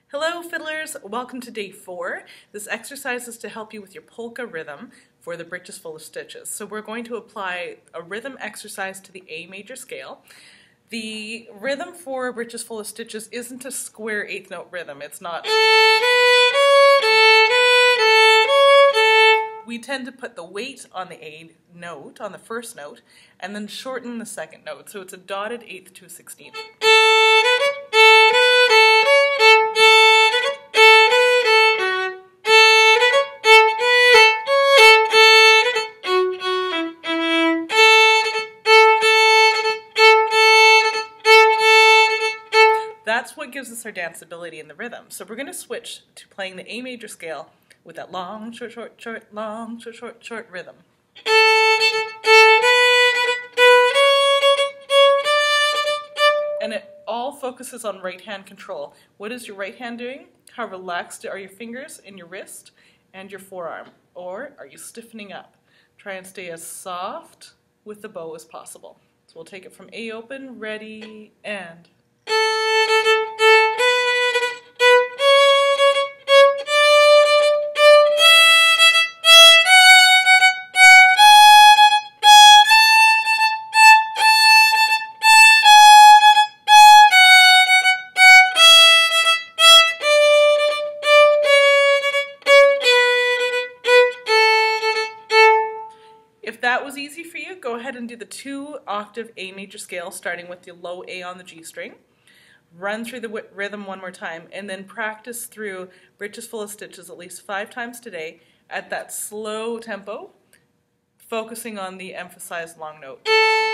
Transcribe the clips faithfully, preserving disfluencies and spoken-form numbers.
Hello fiddlers, welcome to day four. This exercise is to help you with your polka rhythm for the Breeches Full of Stitches. So we're going to apply a rhythm exercise to the A major scale. The rhythm for Breeches Full of Stitches isn't a square eighth note rhythm. It's not. We tend to put the weight on the A note, on the first note, and then shorten the second note. So it's a dotted eighth to a sixteenth. That's what gives us our danceability in the rhythm. So we're going to switch to playing the A major scale with that long, short, short, short, long, short, short, short rhythm. And it all focuses on right hand control. What is your right hand doing? How relaxed are your fingers in your wrist and your forearm? Or are you stiffening up? Try and stay as soft with the bow as possible. So we'll take it from A open, ready, and... If that was easy for you, go ahead and do the two octave A major scale, starting with the low A on the G string. Run through the rhythm one more time, and then practice through Breeches Full of Stitches at least five times today at that slow tempo, focusing on the emphasized long note.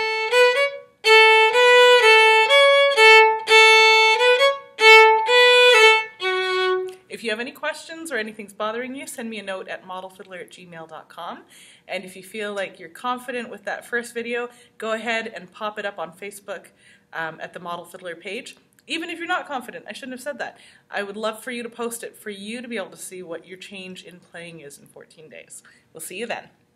If you have any questions or anything's bothering you, send me a note at model fiddler at gmail dot com. And if you feel like you're confident with that first video, go ahead and pop it up on Facebook um, at the Model Fiddler page. Even if you're not confident, I shouldn't have said that. I would love for you to post it, for you to be able to see what your change in playing is in fourteen days. We'll see you then.